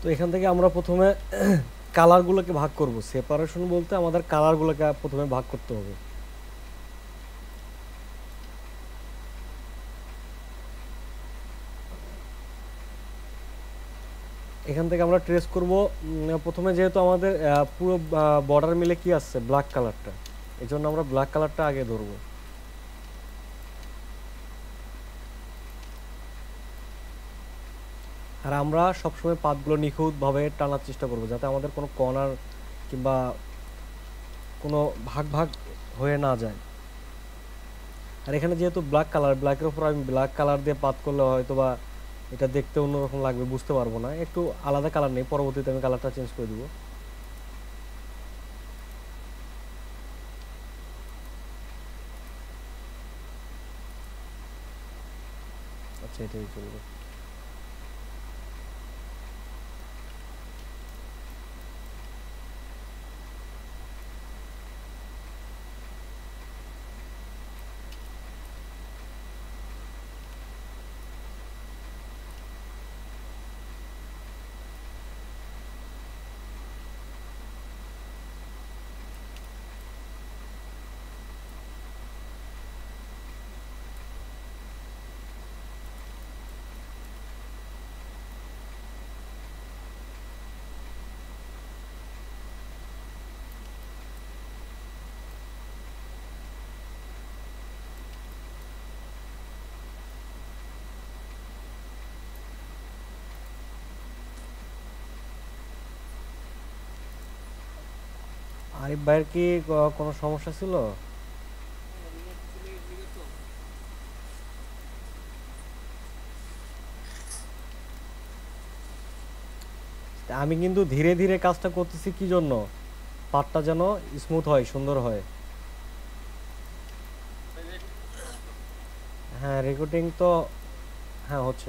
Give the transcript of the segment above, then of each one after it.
তো এখান থেকে আমরা প্রথমে কালারগুলোকে ভাগ করব। সেপারেশন বলতে আমাদের কালারগুলোকে প্রথমে ভাগ করতে হবে। এখান থেকে আমরা ট্রেস করব। প্রথমে যেহেতু আমাদের পুরো বর্ডার মিলে কি আসছে, ব্ল্যাক কালারটা, এই জন্য আমরা ব্ল্যাক কালারটা আগে ধরবো। আর আমরা সবসময় পাতগুলো নিখুঁতভাবে টানার চেষ্টা করব, যাতে আমাদের কোনো কর্নার কিংবা কোনো ভাগ ভাগ হয়ে না যায়। আর এখানে যেহেতু ব্ল্যাক কালার, ব্ল্যাকের উপর আমি ব্ল্যাক কালার দিয়ে পাত করলে হয়তো বা এটা দেখতে অন্যরকম লাগবে, বুঝতে পারবো না। একটু আলাদা কালার নেই, পরবর্তীতে আমি কালারটা চেঞ্জ করে দিব। আচ্ছা, এটাই চলবে। আরিফ ভাইয়ের কি কোনো সমস্যা ছিল? আমি কিন্তু ধীরে ধীরে কাজটা করতেছি, কি জন্য? পাটটা যেন স্মুথ হয়, সুন্দর হয়। হ্যাঁ, রেকর্ডিং তো হ্যাঁ হচ্ছে।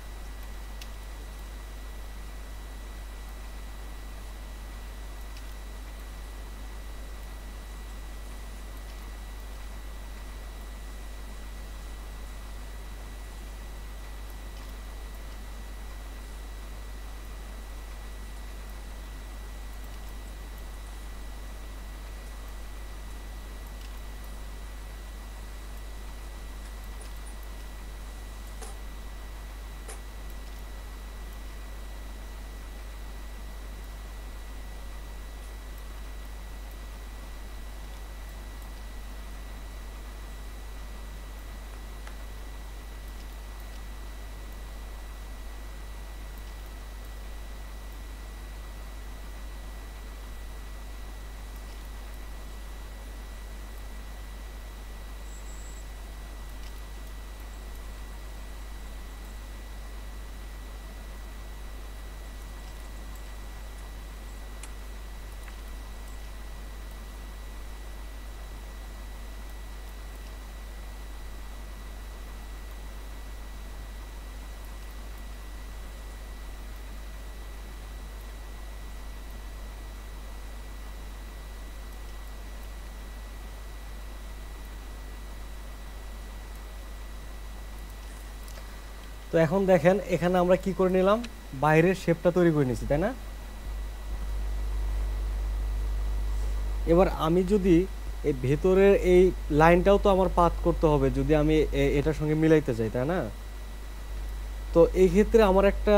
তো এখন দেখেন, এখানে আমরা কি করে নিলাম, বাইরের শেপটা তৈরি করে নিয়েছি, তাই না? এবার আমি যদি এই ভেতরের এই লাইনটাও তো আমার পাত করতে হবে, যদি আমি এটার সঙ্গে মিলাইতে চাই, তাই না? তো এই ক্ষেত্রে আমার একটা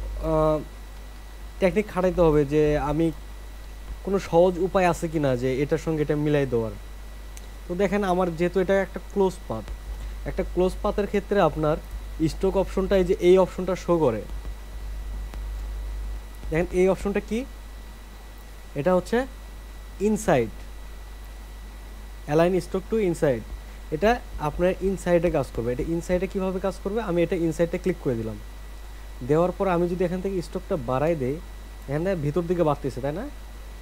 টেকনিক খাটাইতে হবে, যে আমি কোনো সহজ উপায় আছে কি না যে এটার সঙ্গে এটা মিলাই দেওয়ার। তো দেখেন, আমার যেহেতু এটা একটা ক্লোজ পাথ, একটা ক্লোজ পাথের ক্ষেত্রে আপনার স্ট্রোক অপশনটা, এই যে এই অপশনটা শো করে, দেখেন এই অপশনটা কি, এটা হচ্ছে inside, align stroke to inside. এটা আপনার ইনসাইডে কাজ করবে। এটা ইনসাইডে কিভাবে কাজ করবে, আমি এটা ইনসাইডে ক্লিক করে দিলাম। দেওয়ার পর আমি যদি এখান থেকে স্ট্রোকটা বাড়াই দেই, এখানে ভিতর দিকে বাড়তেছে, তাই না?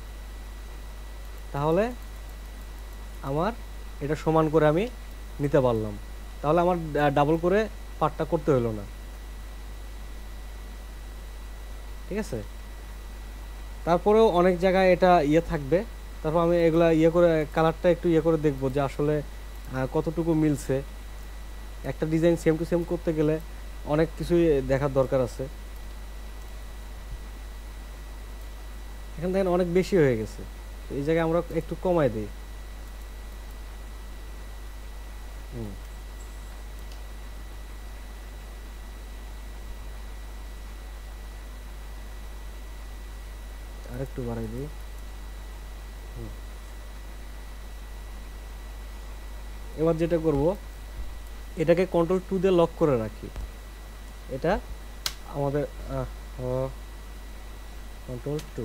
তাহলে আমার এটা সমান করে আমি নিতে পারলাম। তাহলে আমার ডাবল করে পার্টটা করতে হলো না। ঠিক আছে? তারপরেও অনেক জায়গায় এটা ইয়ে থাকবে। তারপর আমি এগুলা ইয়ে করে কালারটা একটু ইয়ে করে দেখবো যে আসলে কতটুকু মিলছে। একটা ডিজাইন সেম টু সেম করতে গেলে অনেক কিছুই দেখার দরকার আছে। এখানে দেখেন অনেক বেশি হয়ে গেছে, তো এই জায়গায় আমরা একটু কমাই দিই। হুম, আর একটু বাড়াই দিই। হুম। এবার যেটা করব, এটাকে কন্ট্রোল 2 দিয়ে লক করে রাখি। এটা আমাদের কন্ট্রোল 2।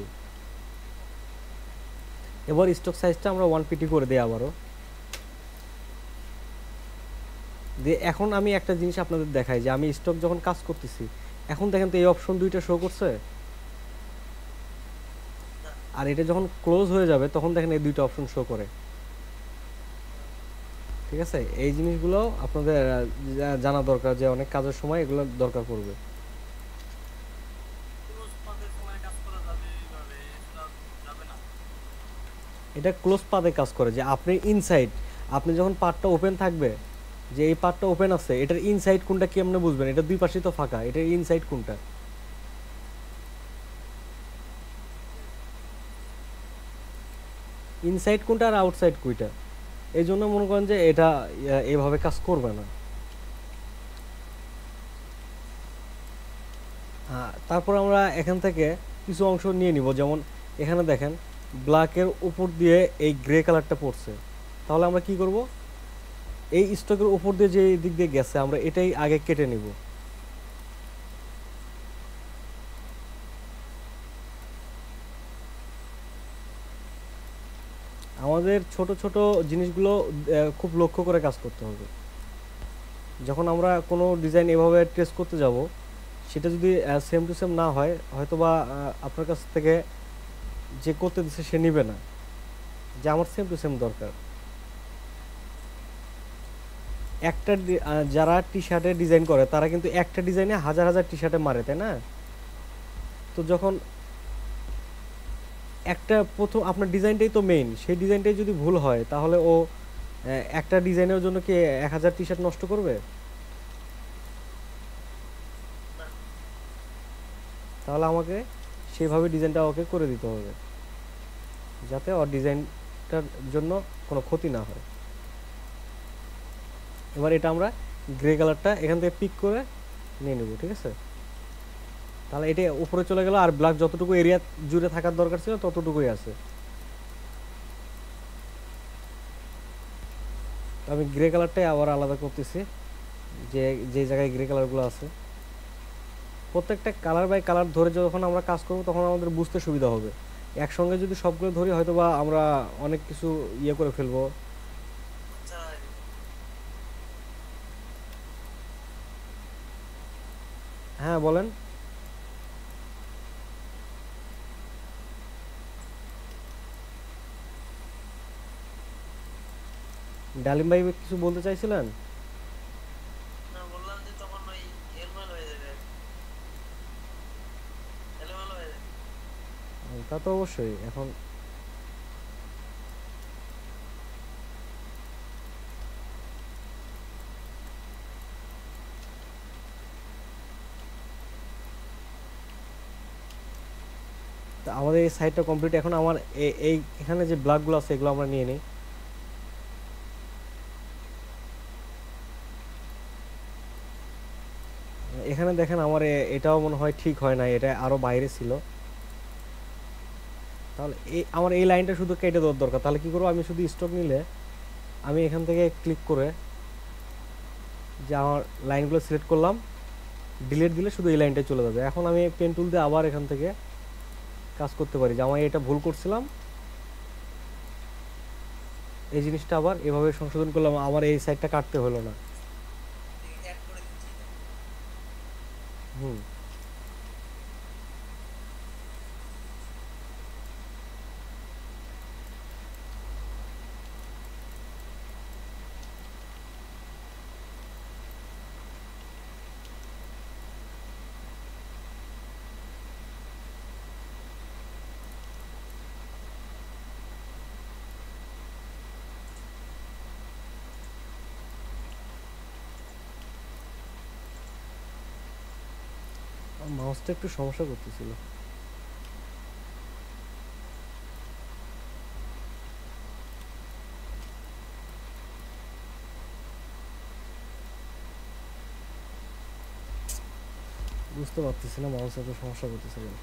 এবার স্টক সাইজটা আমরা 1 পিটি করে দিই আবারও। দিয়ে এখন আমি একটা জিনিস আপনাদের দেখাই, যে আমি স্টক যখন কাজ করতেছি, এখন দেখেন তো এই অপশন দুইটা শো করছে, আর এটা যখন ক্লোজ হয়ে যাবে তখন দেখেন এই দুইটা অপশন শো করে। ঠিক আছে, এই জিনিসগুলো আপনাদের জানা দরকার, যে অনেক কাজের সময় এগুলো দরকার পড়বে। এটা ক্লোজ পাথে কাজ করে, যে আপনি ইনসাইড, আপনি যখন পার্টটা ওপেন থাকবে, যে এই পার্টটা ওপেন আছে, এটার ইনসাইড কোনটা কি আপনি বুঝবেন? এটা দুই পাশেই তো ফাঁকা, এটার ইনসাইড কোনটা, ইনসাইড কোনটা আর আউটসাইড কোনটা। এই জন্য মনে করেন যে এটা এভাবে কাজ করবে না। তারপর আমরা এখান থেকে কিছু অংশ নিয়ে নিব, যেমন এখানে দেখেন ব্ল্যাকের উপর দিয়ে এই গ্রে কালারটা পড়ছে, তাহলে আমরা কি করব, এই স্টকের উপর দিয়ে যে দিক দিয়ে গেছে আমরা এটাই আগে কেটে নিব। আমাদের ছোট ছোট জিনিসগুলো খুব লক্ষ্য করে কাজ করতে হবে। যখন আমরা কোনো ডিজাইন এভাবে টেস্ট করতে যাব, সেটা যদি সেম টু সেম না হয়, হয়তোবা আপনার কাছ থেকে যে করতে দিচ্ছে সে নিবে না, যে আমার সেম টু সেম দরকার। একটা যারা টি শার্টের ডিজাইন করে তারা কিন্তু একটা ডিজাইনে হাজার হাজার টি শার্টে মারে, তাই না? তো যখন একটা প্রথম আপনার ডিজাইনটাই তো মেইন, সেই ডিজাইনটাই যদি ভুল হয়, তাহলে ও একটা ডিজাইনের জন্য কি 1,000 টি শার্ট নষ্ট করবে? তাহলে আমাকে সেভাবে ডিজাইনটা ওকে করে দিতে হবে, যাতে ওর ডিজাইনটার জন্য কোনো ক্ষতি না হয়। এবার এটা আমরা গ্রে কালারটা এখান থেকে পিক করে নিয়ে নেব, ঠিক আছে? তাহলে এটা উপরে চলে গেল, আর ব্ল্যাক যতটুকু এরিয়া জুড়ে থাকার দরকার ছিল ততটুকুই আছে। তো আমি গ্রে কালারটাই আবার আলাদা করতেছি, যে যে জায়গায় গ্রে কালারগুলো আছে, প্রত্যেকটা কালার বাই কালার ধরে যখন আমরা কাজ করব তখন আমাদের বুঝতে সুবিধা হবে। একসঙ্গে যদি সবগুলো ধরি হয়তো বা আমরা অনেক কিছু ইয়ে করে ফেলবো। হ্যাঁ বলেন। ডালিম ভাই কিছু বলতে চাইছিলেন? তা তো অবশ্যই। এখন তা আমাদের এই সাইডটা কমপ্লিট। এখন আমার এই এখানে যে ব্লকগুলো আছে এগুলো আমরা নিয়ে নিই। এখানে দেখেন আমার এটাও মনে হয় ঠিক হয় না, এটা আরো বাইরে ছিল। তাহলে আমার এই লাইনটা শুধু কেটে দেওয়ার দরকার। তাহলে কি করবো, আমি শুধু স্টক নিলে আমি এখান থেকে ক্লিক করে যে আমার লাইনগুলো সিলেক্ট করলাম, ডিলিট দিলে শুধু এই লাইনটাই চলে যাবে। এখন আমি পেন টুল দিয়ে আবার এখান থেকে কাজ করতে পারি, যে আমি এটা ভুল করছিলাম, এই জিনিসটা আবার এভাবে সংশোধন করলাম, আমার এই সাইডটা কাটতে হলো না। হুম। মাউসটা একটু সমস্যা করতেছিল। বুঝতে পারতেছি না মাউস এত সমস্যা করতেছে কেন।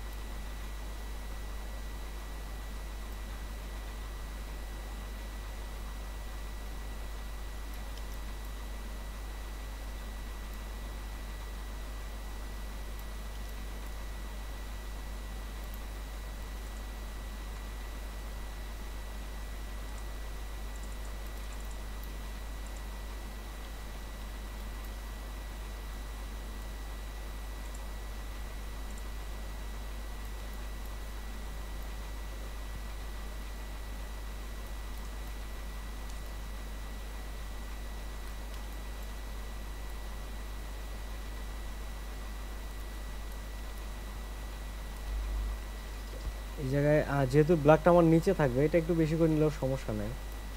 এই জায়গায় যেহেতু ব্ল্যাকটা আমার নিচে থাকবে, এটা একটু বেশি করে নিলেও সমস্যা নাই,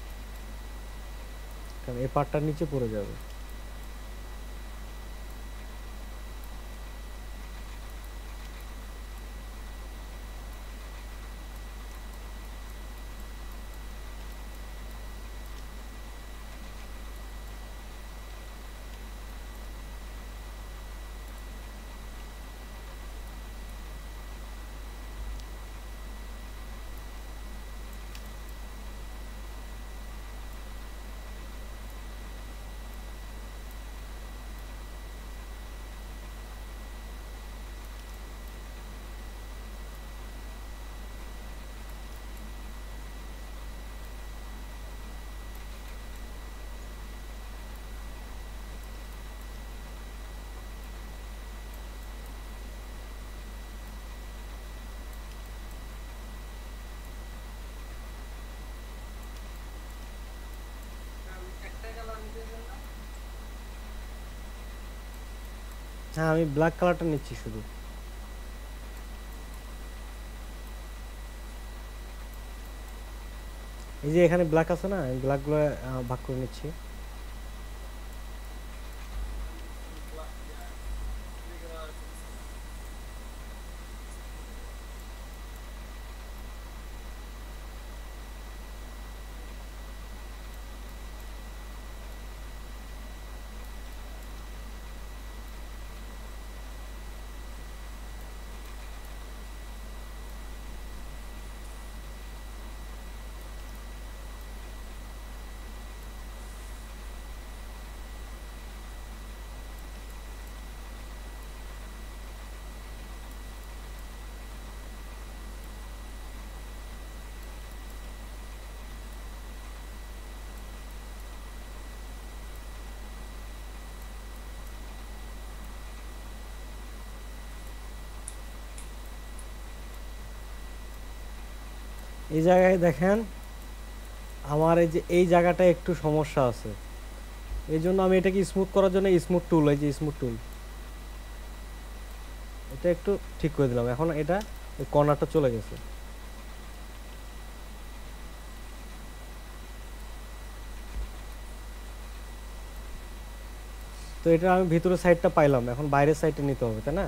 কারণ এই পার্টটা নিচে পড়ে যাবে। হ্যাঁ, আমি ব্ল্যাক কালারটা নিচ্ছি শুধু। এই যে এখানে ব্ল্যাক আছে না, আমি ব্ল্যাকগুলো ভাগ করে নিচ্ছি। এই জায়গায় দেখেন আমার এই যে এই জায়গাটা একটু সমস্যা আছে, এই জন্য আমি এটাকে স্মুথ করার জন্য স্মুথ টুল, এই যে স্মুথ টুল, এটা একটু ঠিক করে দিলাম। এখন এটা এই কর্নারটা চলে গেছে। তো এটা আমি ভিতরের সাইডটা পাইলাম, এখন বাইরের সাইডটা নিতে হবে, তাই না?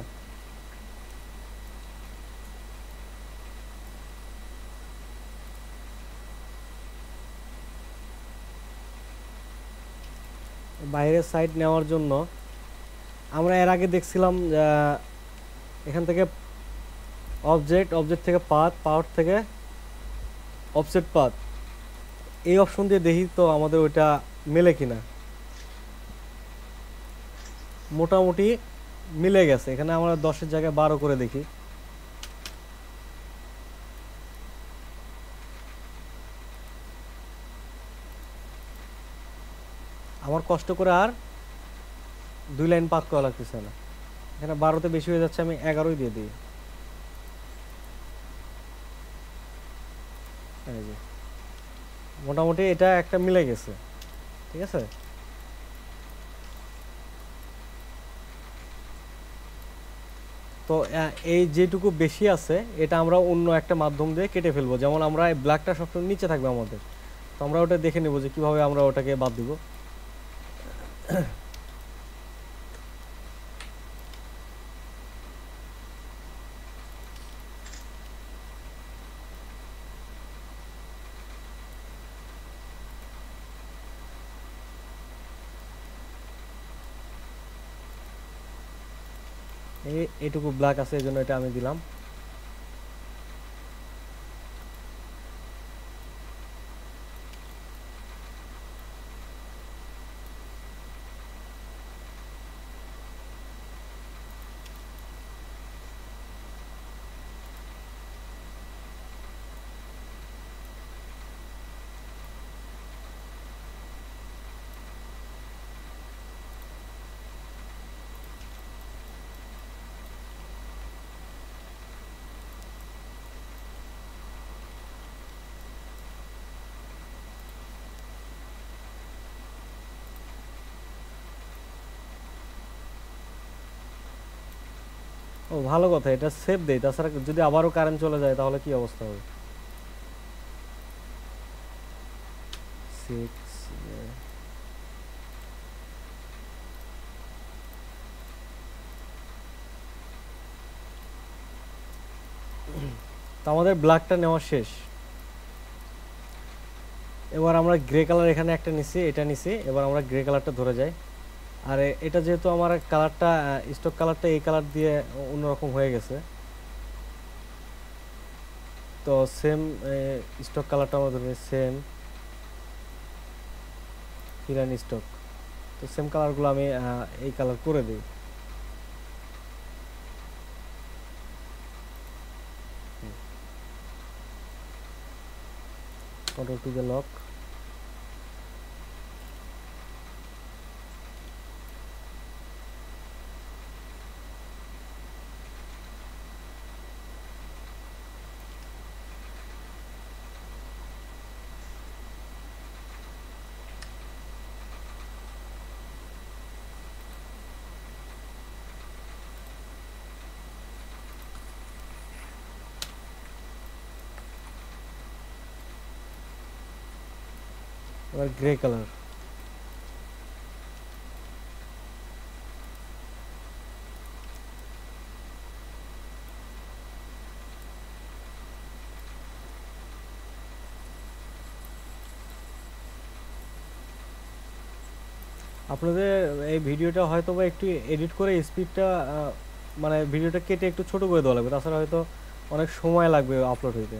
বাইরের সাইড নেওয়ার জন্য আমরা এর আগে দেখছিলাম এখান থেকে অবজেক্ট, অবজেক্ট থেকে পাথ, পাথ থেকে অফসেট পাথ, এই অপশন দিয়ে দেখি তো আমাদের ওইটা মেলে কিনা। মোটামুটি মিলে গেছে, এখানে আমরা 10-এর জায়গায় 12 করে দেখি। আমার কষ্ট করে আর 2 লাইন পাত করা লাগতেছে না, এখানে 12তে বেশি হয়ে যাচ্ছে, আমি 11ই দিয়ে দিই। এই যে মোটামুটি এটা একটা মিলে গেছে, ঠিক আছে। তো এই যেটুকু বেশি আছে এটা আমরা অন্য একটা মাধ্যম দিয়ে কেটে ফেলবো, যেমন আমরা এই ব্ল্যাকটা সবসময় নিচে থাকবে আমাদের, তো আমরা ওটা দেখে নেবো যে কিভাবে আমরা ওটাকে বাদ দিব। এইটুকু ব্ল্যাক আছে, এই জন্য এটা আমি দিলাম। ও ভালো কথা, এটা সেভ দেই, তাছাড়া যদি আবারও কারেন্ট চলে যায় তাহলে কি অবস্থা হবে? 6। তো আমাদের ব্ল্যাকটা নেওয়া শেষ। এবার আমরা গ্রে কালার এখানে একটা নিছি, এটা নিছি, এবার আমরা গ্রে কালারটা ধরে যাই। আর এটা যেহেতু আমার কালারটা, স্টক কালারটা এই কালার দিয়ে অন্যরকম হয়ে গেছে, তো সেম স্টক কালারটা আমরা ধরে সেম হিরান স্টক। তো সেম কালারগুলো আমি এই কালার করে দিই। Control to the lock. এবার গ্রে কালার। আপনাদের এই ভিডিওটা হয়তো বা একটু এডিট করে স্পিডটা, মানে ভিডিওটা কেটে একটু ছোট করে দেওয়া লাগবে, তাছাড়া হয়তো অনেক সময় লাগবে আপলোড হইতে।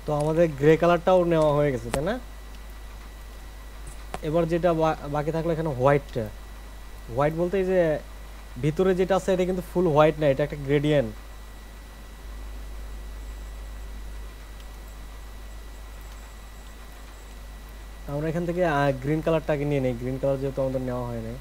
তো আমাদের গ্রে কালারটাও নেওয়া হয়ে গেছে, তাই না? এবার যেটা বাকি থাকলো এখানে হোয়াইটটা। হোয়াইট বলতে এই যে ভিতরে যেটা আছে এটা কিন্তু ফুল হোয়াইট না, এটা একটা গ্রেডিয়েন্ট। আমরা এখান থেকে গ্রিন কালারটাকে নিয়ে নেই, গ্রিন কালার যেহেতু আমাদের নেওয়া হয় নাই।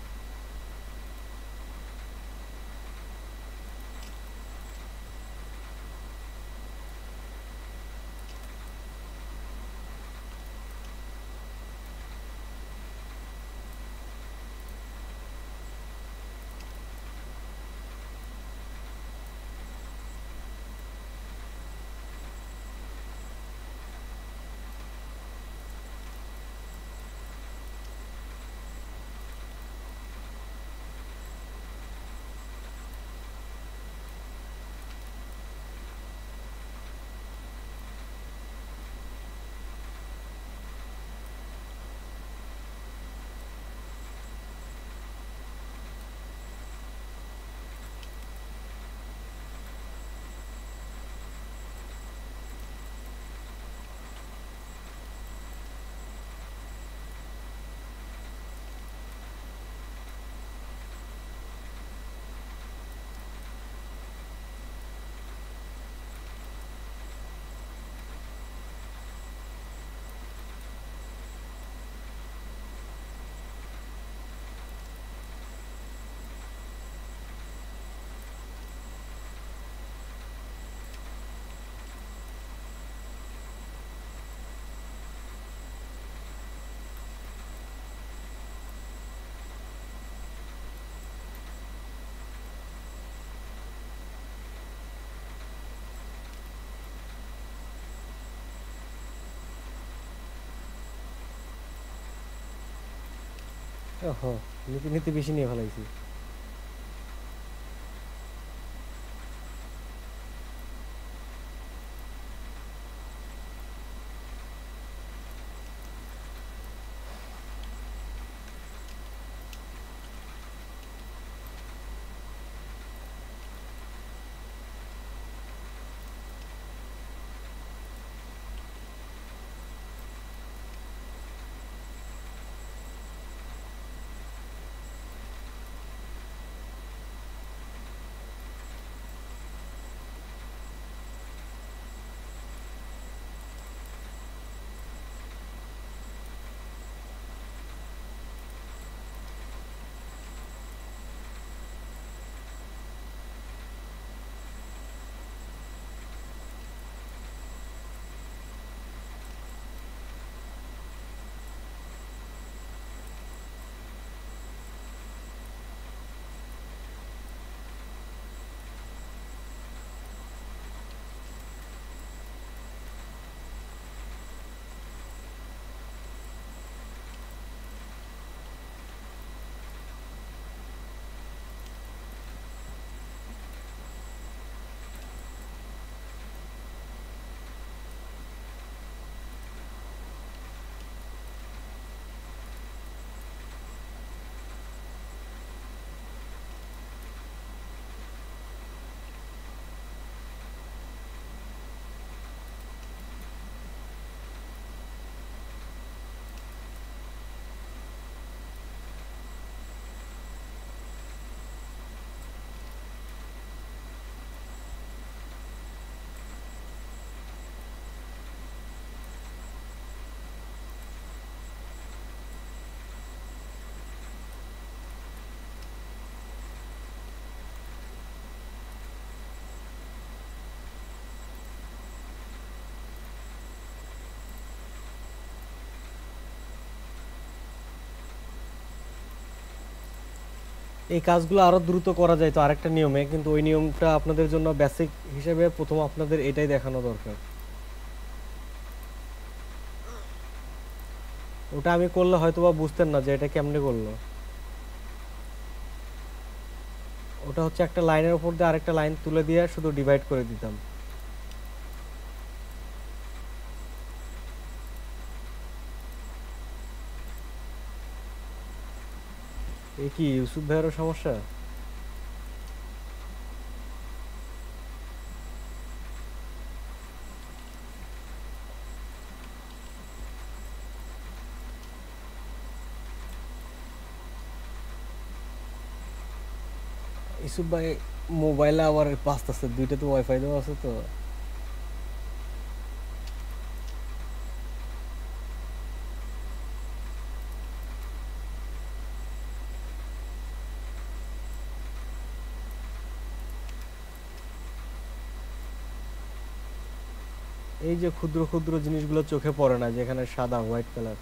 ওহো, নীতি নীতি বেশি নিয়ে ফেলাইছি। এই কাজগুলো আরো দ্রুত করা যায় তো আরেকটা নিয়মে, কিন্তু ওই নিয়মটা আপনাদের জন্য বেসিক হিসেবে প্রথম আপনাদের এটাই দেখানো দরকার। ওটা আমি করলে হয়তোবা বুঝতেন না যে এটা কেমনে করলো। ওটা হচ্ছে একটা লাইনের উপর দিয়ে আরেকটা লাইন তুলে দিয়ে শুধু ডিভাইড করে দিতাম। এ কি ইউসুফ ভাইয়েরও সমস্যা? ইসুফ ভাই, মোবাইলে আবার বাজতেছে, দুইটা তো ওয়াইফাই দেওয়া আছে তো। এই যে ক্ষুদ্র ক্ষুদ্র জিনিসগুলো চোখে পড়ে না, যেখানে সাদা হোয়াইট কালার।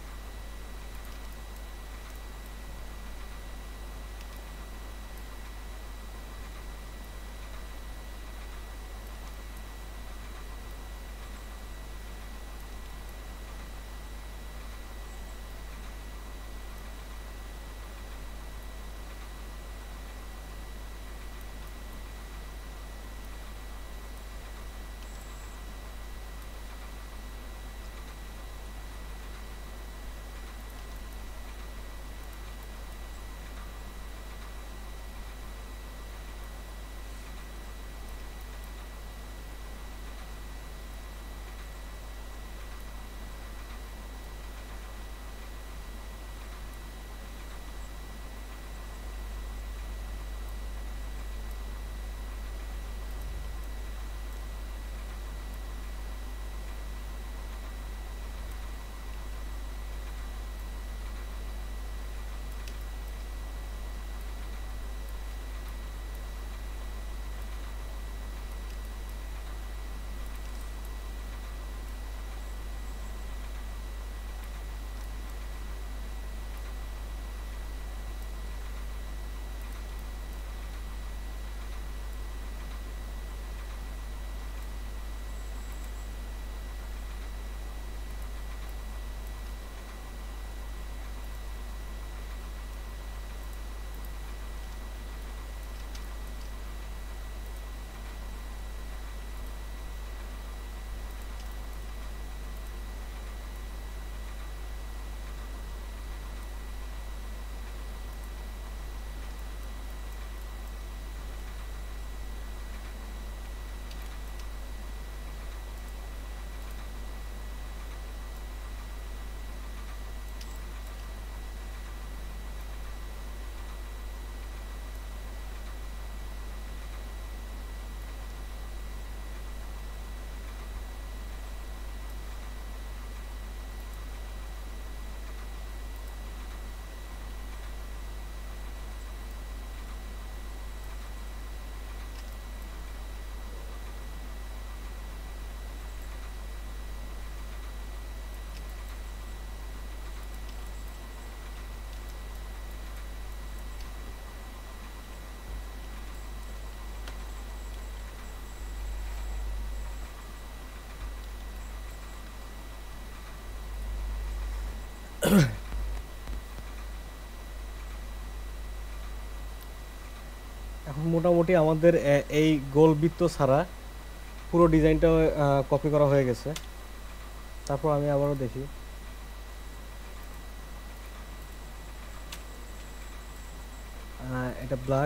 এখন মোটামুটি আমাদের এই গোল বৃত্ত ছাড়া পুরো ডিজাইনটা কপি করা হয়ে গেছে। তারপর আমি আবারও দেখি। এটা ব্ল্যাক।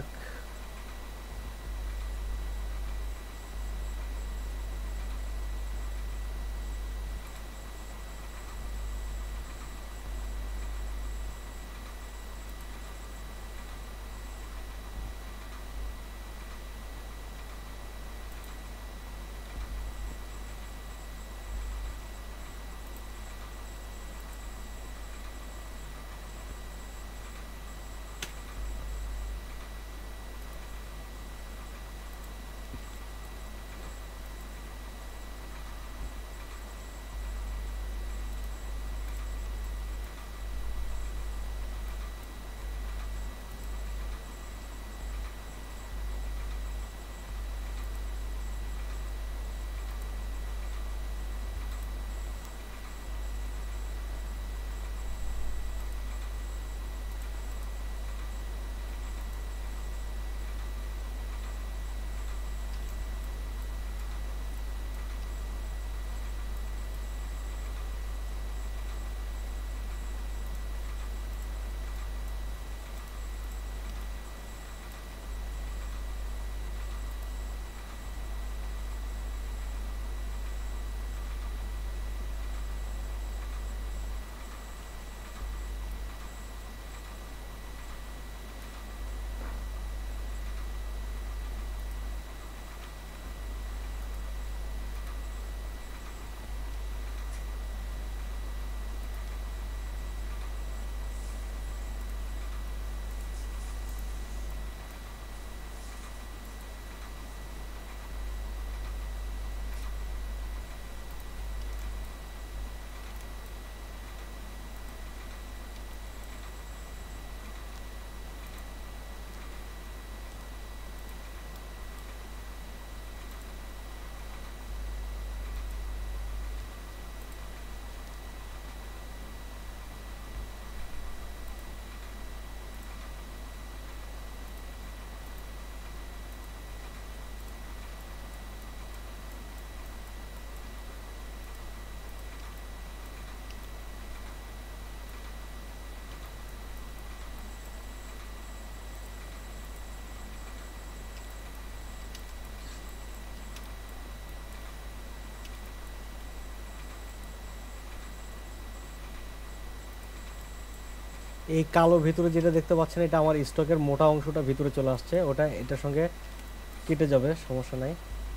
এই কালো ভিতরে যেটা দেখতে পাচ্ছেন এটা আমার স্টকের মোটা অংশটা ভিতরে চলে আসছে, ওটা এটার সঙ্গে কেটে যাবে, সমস্যা নাই।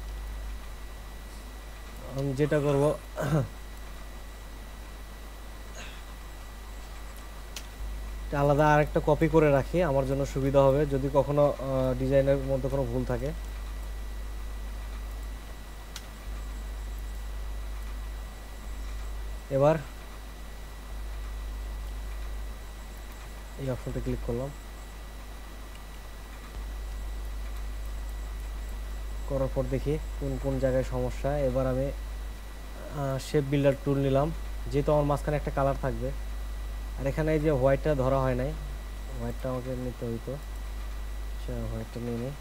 আমি যেটা করব, আলাদা আরেকটা কপি করে রাখি, আমার জন্য সুবিধা হবে যদি কখনো ডিজাইনের মধ্যে কোনো ভুল থাকে। এবার এই অপশনটা ক্লিক করলাম, করার পর দেখি কোন কোন জায়গায় সমস্যা। এবার আমি শেপ বিল্ডার টুল নিলাম, যেহেতু আমার মাঝখানে একটা কালার থাকবে। আর এখানে এই যে হোয়াইটটা ধরা হয় নাই, হোয়াইটটা আমাকে নিতে হইতো। আচ্ছা, হোয়াইটটা নিয়ে নিই।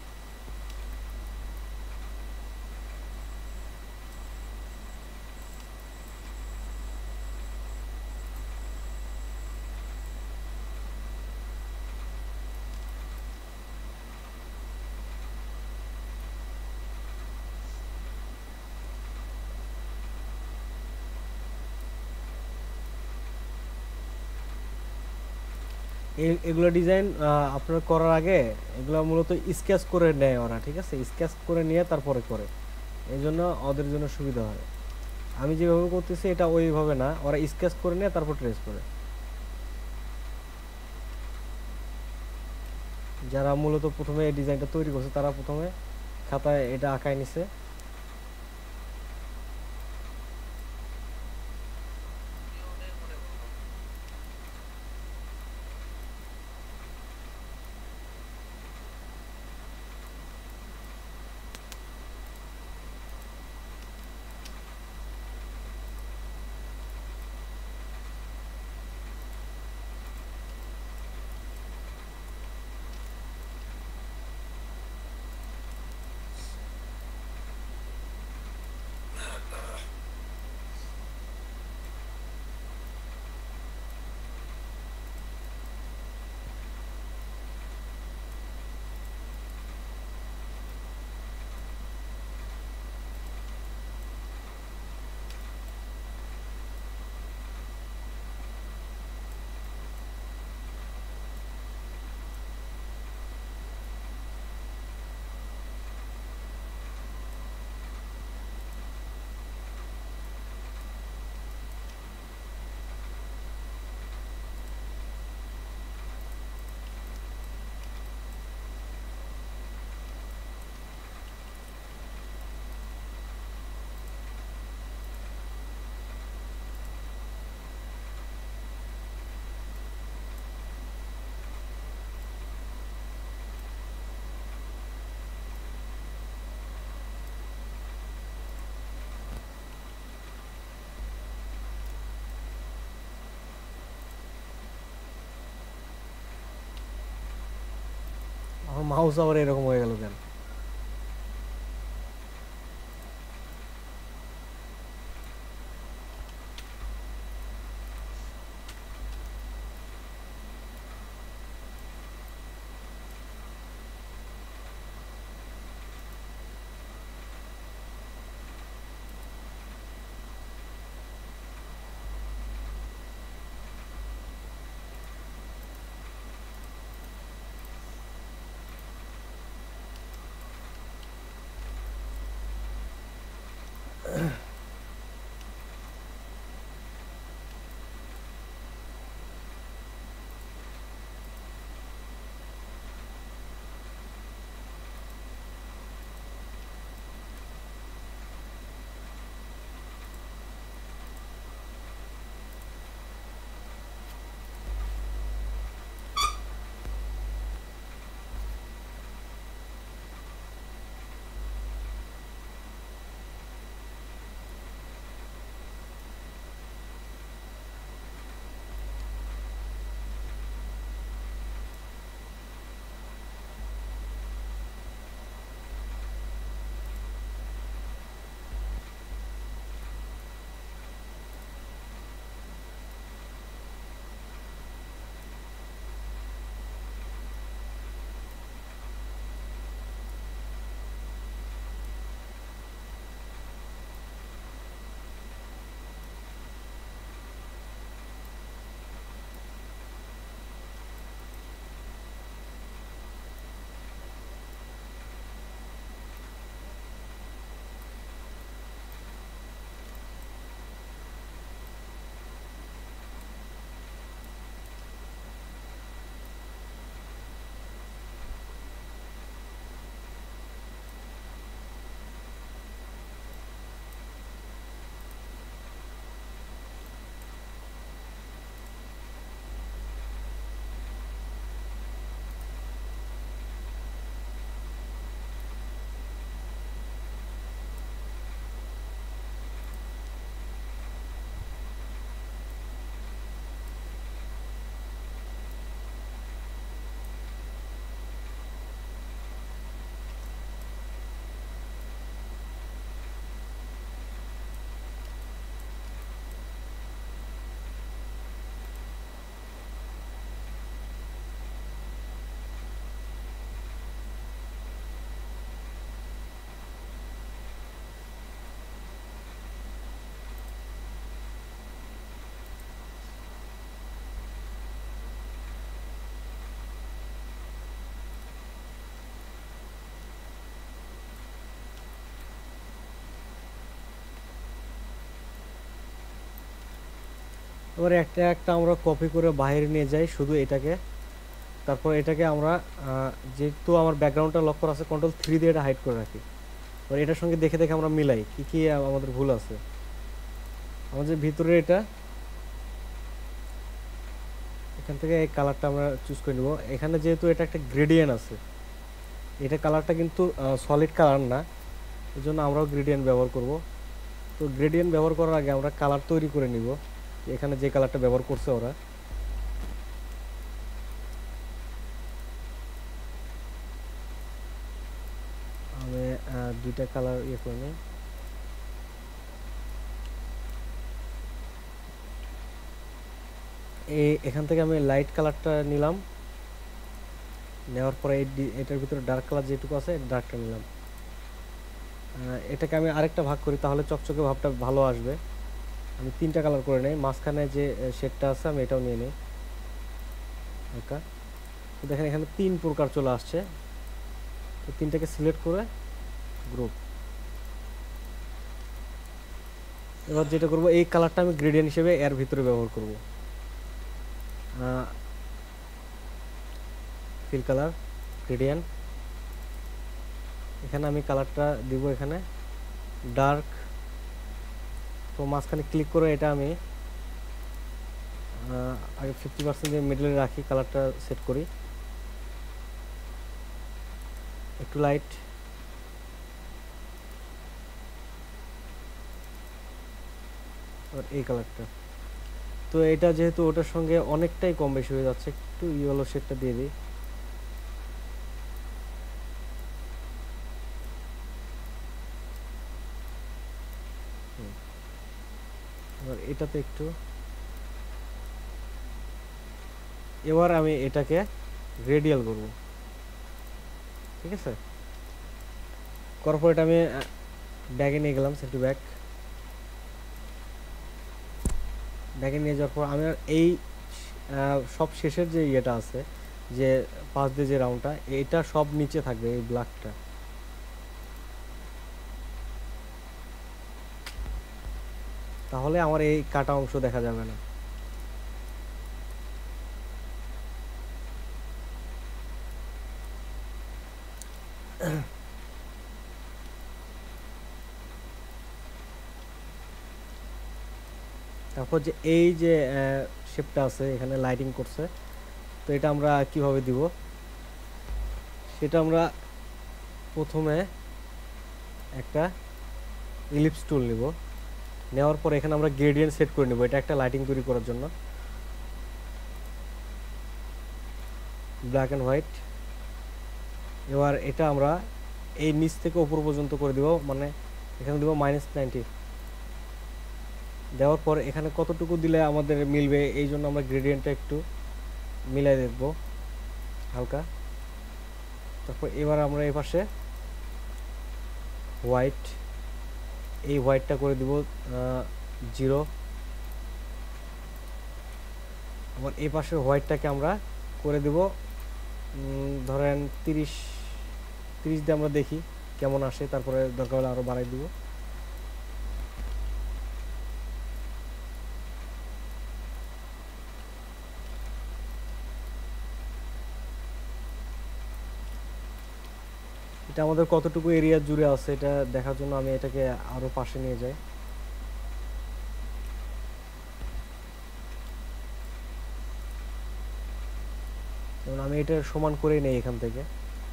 এগুলো ডিজাইন আপনার করার আগে এগুলো মূলত স্কেচ করে নেয় ওরা, ঠিক আছে, স্কেচ করে নিয়ে তারপরে করে, এই জন্য ওদের জন্য সুবিধা হয়। আমি যেভাবে করতেছি এটা ওইভাবে না, ওরা স্কেচ করে নিয়ে তারপর ট্রেস করে। যারা মূলত প্রথমে এই ডিজাইনটা তৈরি করছে তারা প্রথমে খাতায় এটা আঁকায় নিছে। আমার মাউস আবার এরকম হয়ে গেল কেন? এবার একটা একটা আমরা কপি করে বাইরে নিয়ে যাই শুধু এটাকে। তারপর এটাকে আমরা যেহেতু আমার ব্যাকগ্রাউন্ডটা লক করা আছে, Ctrl+3 দিয়ে এটা হাইড করে রাখি। এবার এটার সঙ্গে দেখে দেখে আমরা মিলাই কি কি আমাদের ভুল আছে। আমাদের ভিতরে এটা এখান থেকে এই কালারটা আমরা চুজ করে নেব। এখানে যেহেতু এটা একটা গ্রেডিয়েন্ট আছে, এটা কালারটা কিন্তু সলিড কালার না, এই জন্য আমরাও গ্রেডিয়েন্ট ব্যবহার করব। তো গ্রেডিয়েন্ট ব্যবহার করার আগে আমরা কালার তৈরি করে নিব। এখানে যে কালারটা ব্যবহার করছে ওরা, আমি দুইটা কালার ইয়ে করে নিই। এখান থেকে আমি লাইট কালারটা নিলাম, নেওয়ার পরে এটার ভিতরে ডার্ক কালার যেটুকু আছে ডার্কটা নিলাম। এটাকে আমি আরেকটা ভাগ করি, তাহলে চকচকে ভাবটা ভালো আসবে। আমি তিনটা কালার করে নেই, মাঝখানে যে শেডটা আছে আমি এটাও নিয়ে নিই হালকা। তো দেখেন এখানে 3 প্রকার চলে আসছে। তো তিনটাকে সিলেক্ট করে গ্রুপ। এবার যেটা করব, এই কালারটা আমি গ্রেডিয়েন্ট হিসেবে এর ভিতরে ব্যবহার করব। ফিল কালার গ্রেডিয়েন্ট, এখানে আমি কালারটা দিব এখানে ডার্ক। তো মাঝখানে ক্লিক করে এটা আমি আগে 50% দিয়ে মিডলে রাখি, কালারটা সেট করি একটু লাইট। আর এই কালারটা, তো এটা যেহেতু ওটার সঙ্গে অনেকটাই কম বেশি হয়ে যাচ্ছে, একটু ইয়েলো শেডটা দিয়ে দিই। এবার এটাতে একটু, এবার আমি এটাকে রেডিয়াল করব, ঠিক আছে। করার এটা আমি ব্যাগে নিয়ে গেলাম, সেফটি ব্যাগে নিয়ে যাওয়ার পর আমি এই সব শেষের যে ইয়েটা আছে, যে পাশ দিয়ে যে রাউন্ডটা, এটা সব নিচে থাকবে এই ব্ল্যাকটা। তাহলে আমার এই কাটা অংশ দেখা যাবে না। তারপর যে এই যে শেপটা আছে এখানে লাইটিং করছে, তো এটা আমরা কিভাবে দিব সেটা আমরা প্রথমে একটা ইলিপস টুল নিব, নেওয়ার পর এখানে আমরা গ্রেডিয়েন্ট সেট করে নেব, এটা একটা লাইটিং তৈরি করার জন্য। Black and white. এবার এটা আমরা এই নিচ থেকে উপর পর্যন্ত করে দিব, মানে এখানে দিব -90। দেওয়ার পর এখানে কতটুকু দিলে আমাদের মিলবে, এই জন্য আমরা গ্রেডিয়েন্টটা একটু মিলাই দেখব হালকা। তারপর এবার আমরা এই পাশে হোয়াইট, এই হোয়াইটটা করে দিব 0। আবার এই পাশের হোয়াইটটাকে আমরা করে দেব ধরেন 30 দিয়ে আমরা দেখি কেমন আসে, তারপরে দরকার হলে আরও বাড়াই দিব। এটা আমাদের কতটুকু এরিয়া জুড়ে আছে এটা দেখার জন্য আমি এটাকে আরও পাশে নিয়ে যাই। যেমন আমি এটা সমান করেই নেই এখান থেকে।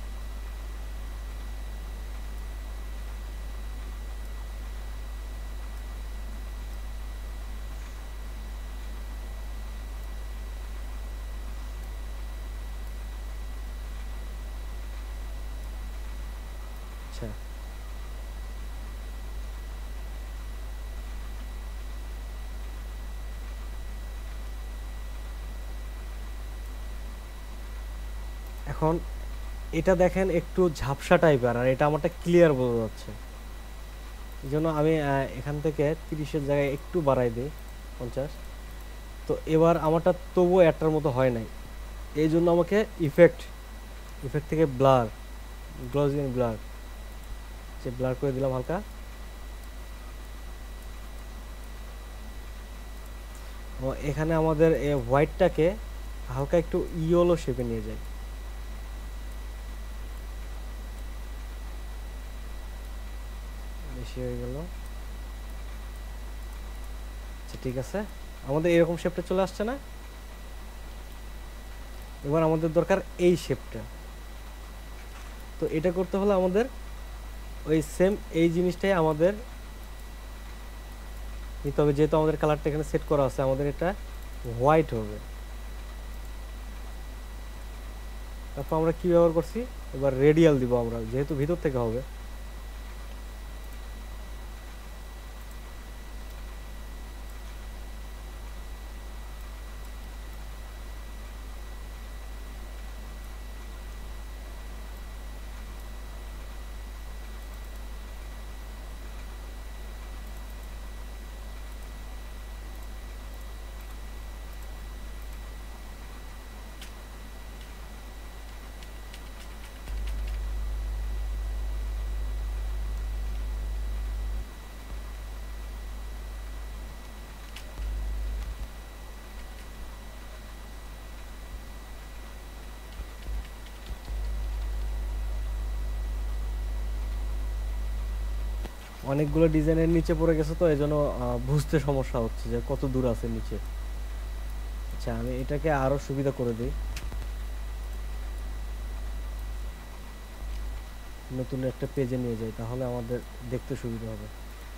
আচ্ছা, এখন এটা দেখেন একটু ঝাপসা টাইপের, আর এটা আমারটা ক্লিয়ার বোঝা যাচ্ছে। এই জন্য আমি এখান থেকে 30-এর জায়গায় একটু বাড়াই দিই 50। তো এবার আমারটা তবুও একটার মতো হয় নাই, এই জন্য আমাকে ইফেক্ট থেকে গ্লসিয়ান ব্লার, যে ব্লার করে দিলাম হালকা। ও এখানে আমাদের এই হোয়াইটটাকে হালকা একটু ইয়েলো শেপে নিয়ে যাই। বেশি হয়ে গেল। আচ্ছা ঠিক আছে, আমাদের এরকম শেপটা চলে আসছে না? এবার আমাদের দরকার এই শেপটা। তো এটা করতে হলে আমাদের ওই সেম এই জিনিসটাই আমাদের নিতে হবে, যেহেতু আমাদের কালারটা এখানে সেট করা আছে, আমাদের এটা হোয়াইট হবে। তারপর আমরা কি ব্যবহার করছি, এবার রেডিয়াল দিব আমরা, যেহেতু ভিতর থেকে হবে। অনেকগুলো ডিজাইনের নিচে পড়ে গেছে, তো এই জন্য বুঝতে সমস্যা হচ্ছে যে কত দূর আছে নিচে। আচ্ছা আমি এটাকে আরো সুবিধা করে দিই, নতুন একটা পেজে নিয়ে যাই, তাহলে আমাদের দেখতে সুবিধা হবে।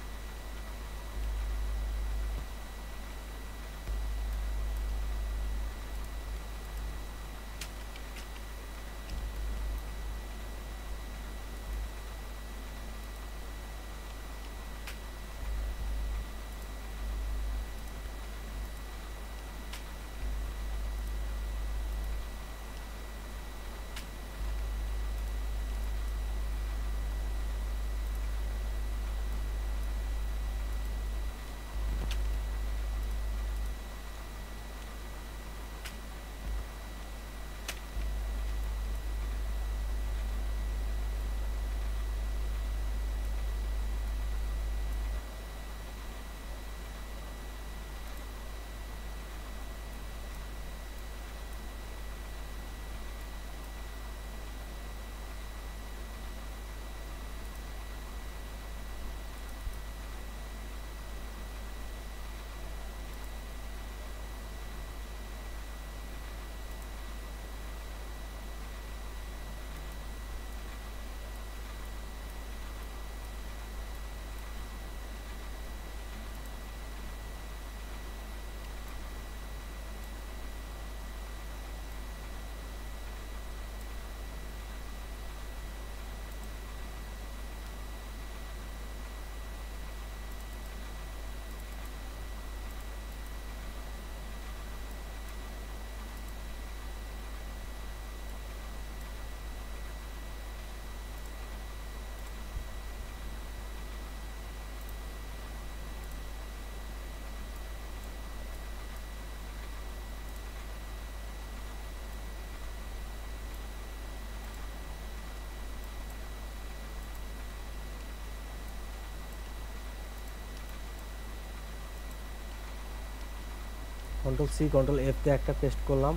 কন্ট্রোল সি কন্ট্রোল এফ তে একটা পেস্ট করলাম,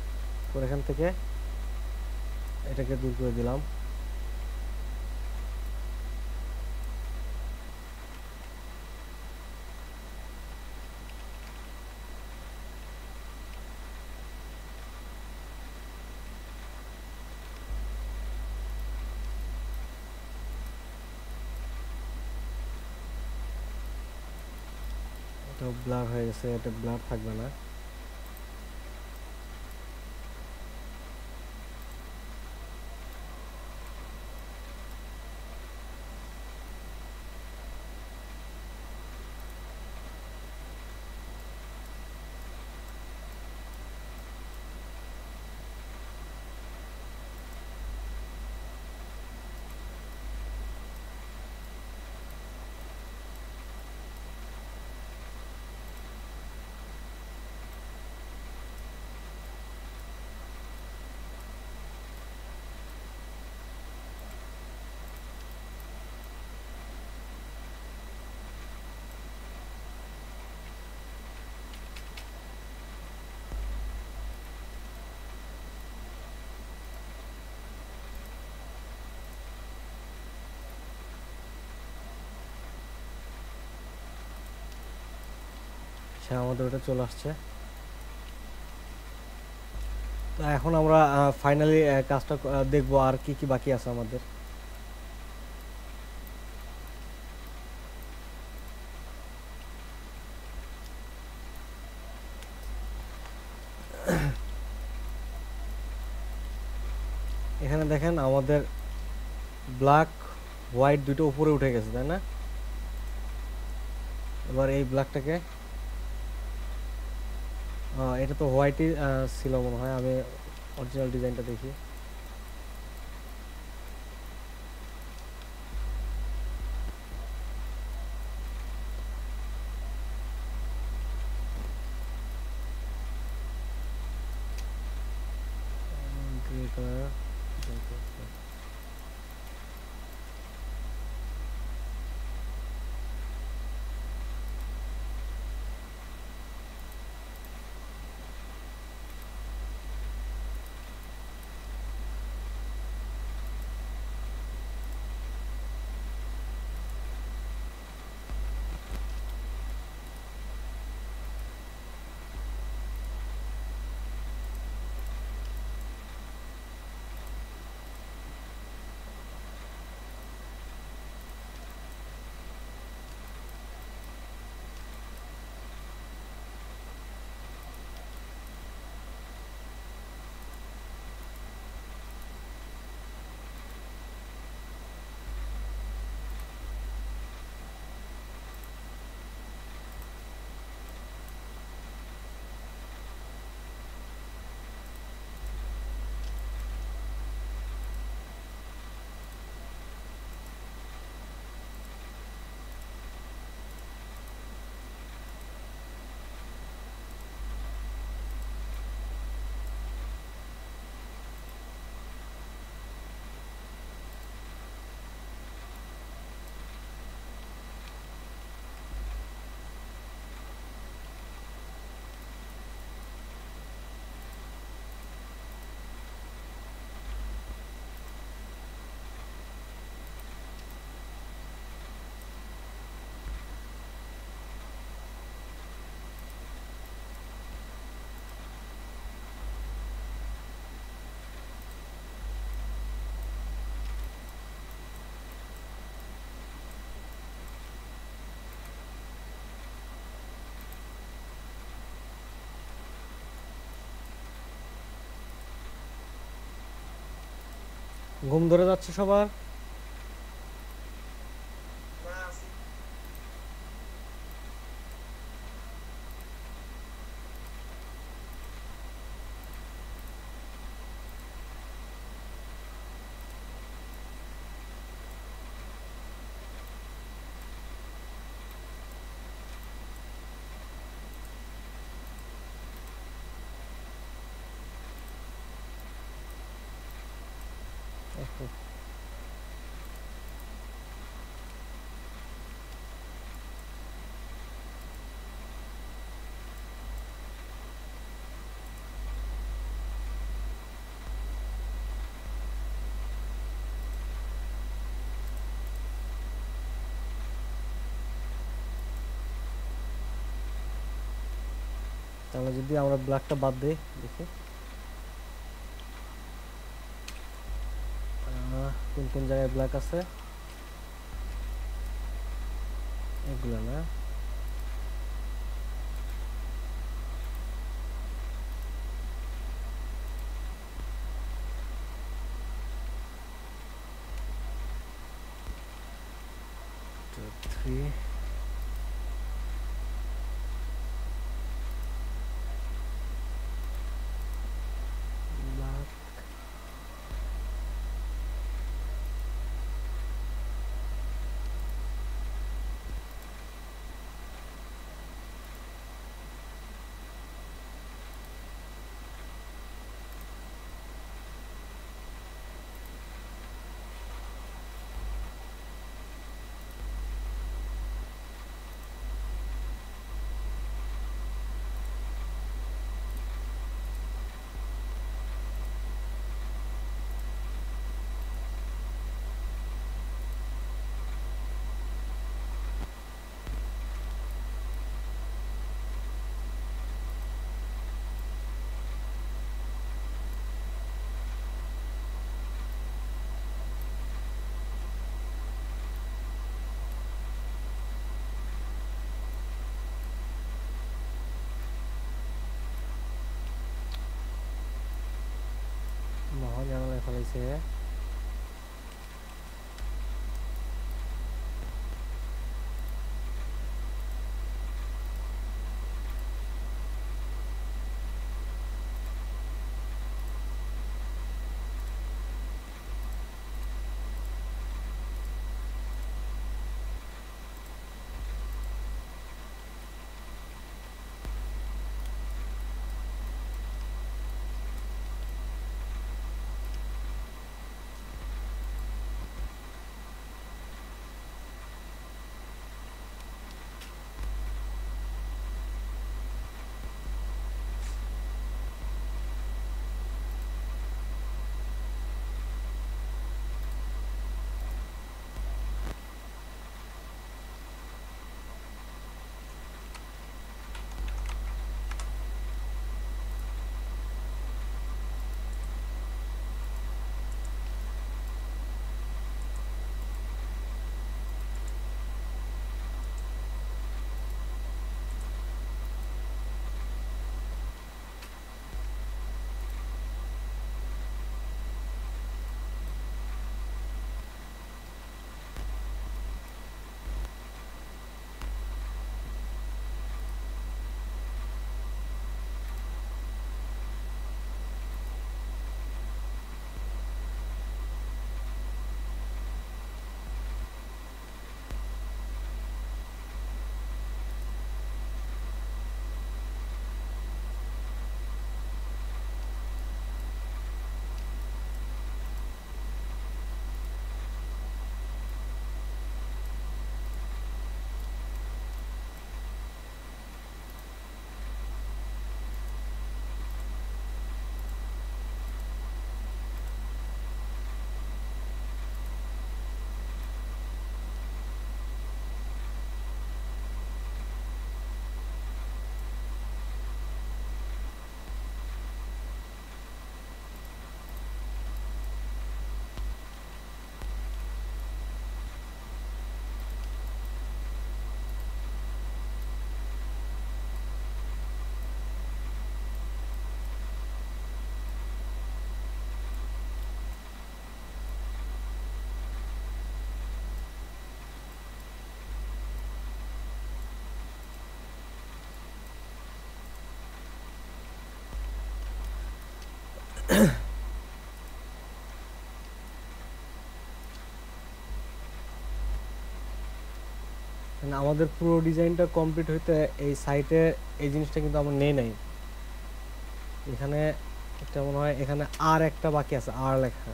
পর এখান থেকে এটাকে দূর করে দিলাম। এটা ব্লার হয়ে গেছে, এটা ব্লার থাকবে না। আচ্ছা, আমাদের ওটা চলে আসছে। তো এখন আমরা ফাইনালি কাজটা দেখবো আর কি কি বাকি আছে আমাদের। এখানে দেখেন আমাদের ব্ল্যাক হোয়াইট দুটো উপরে উঠে গেছে, তাই না? এবার এই ব্ল্যাকটাকে, এটা তো হোয়াইটই ছিল মনে হয়, আমি অরিজিনাল ডিজাইনটা দেখি। Grey colour. ঘুম ধরে যাচ্ছে সবার? তাহলে যদি আমরা ব্ল্যাকটা বাদ দিই, দেখি কোন কোন জায়গায় ব্ল্যাক আছে। এগুলো না, থ্রি ব্ল্যাক। চাইছে। মানে আমাদের পুরো ডিজাইনটা কমপ্লিট হইতে এই সাইটে এই জিনিসটা কিন্তু আমরা নেই নাই। এখানে একটা মনে হয় এখানে আর একটা বাকি আছে, আর লেখা।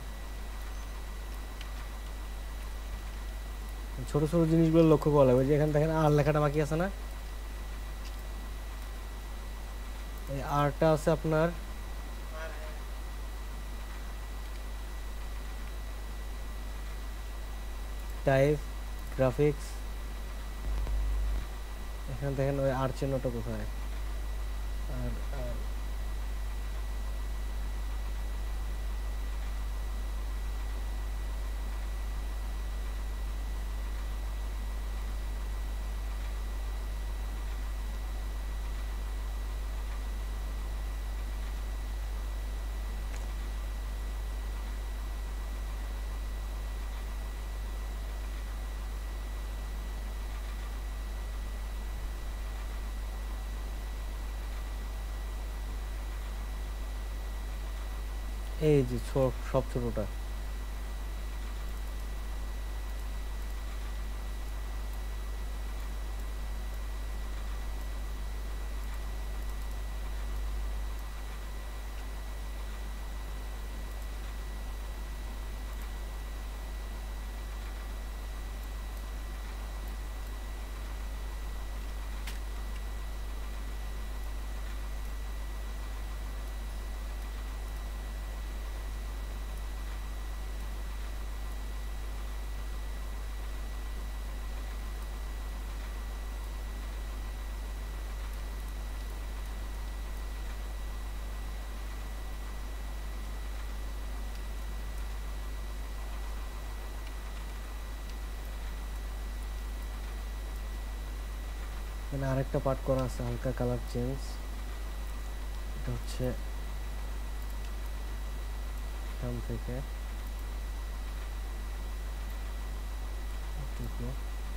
ছোট ছোট জিনিসগুলো লক্ষ্য করা লাগবে, যে এখানে দেখেন আর লেখাটা বাকি আছে না, এই আরটা আছে আপনার টাইপ গ্রাফিক্স। এখানে দেখেন ওই আর চিহ্নটা কোথায়, আর এই যে সব ছোটটা। এখানে আরেকটা পার্ট করা আছে, হালকা কালার চেঞ্জ। এটা হচ্ছে এখান থেকে এটুকু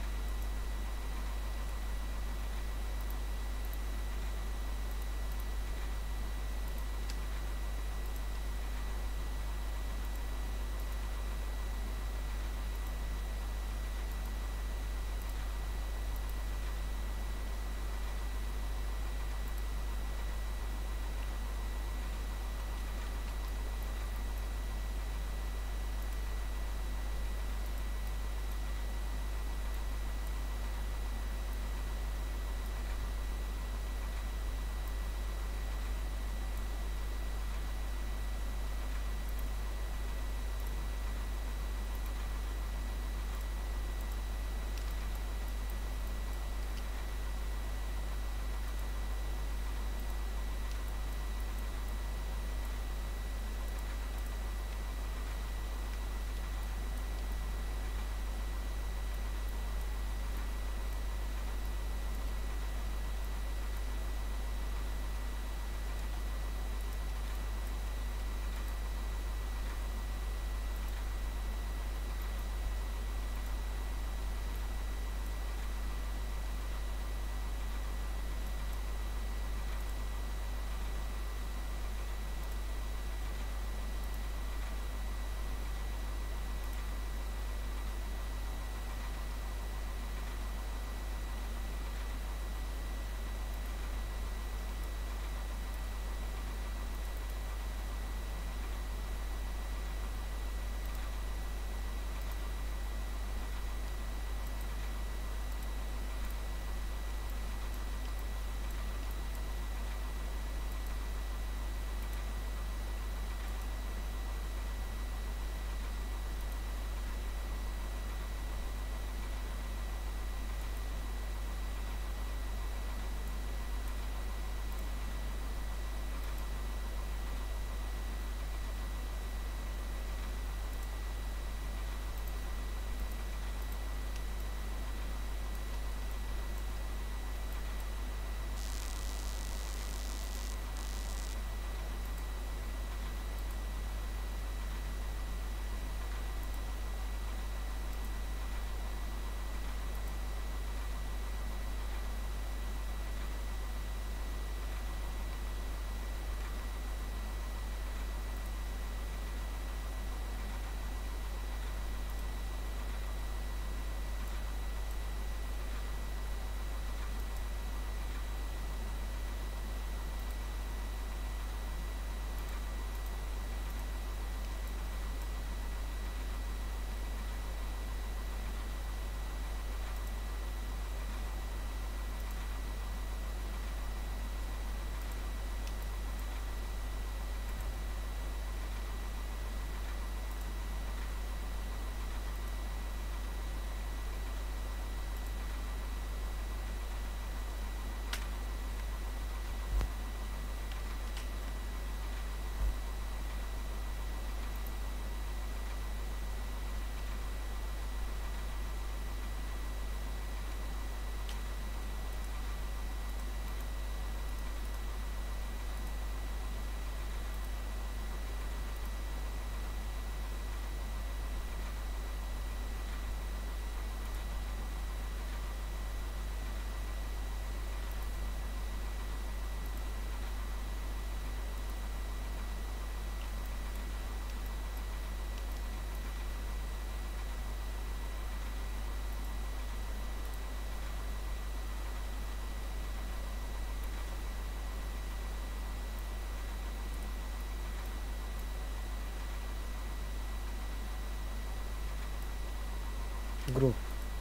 গ্রুপ,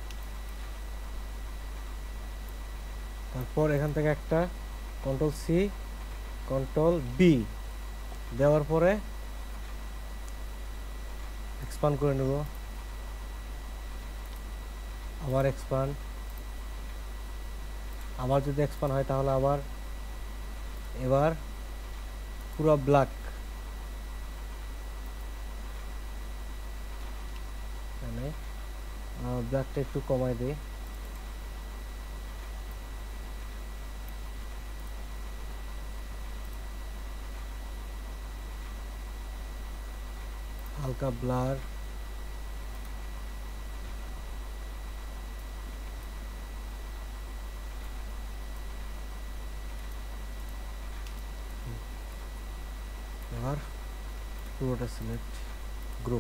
তারপর এখান থেকে একটা কন্ট্রোল সি কন্ট্রোল বি দেওয়ার পরে এক্সপান্ড করে নেব, আবার এক্সপান্ড, আবার যদি এক্সপান্ড হয় তাহলে আবার এবার পুরো ব্ল্যাক, মানে ব্ল্যাকটা একটু কমাই দিই, হালকা ব্লার, আর পুরোটা সিলেক্ট, গ্রুপ।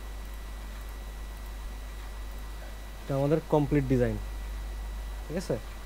এটা আমাদের কমপ্লিট ডিজাইন, ঠিক আছে।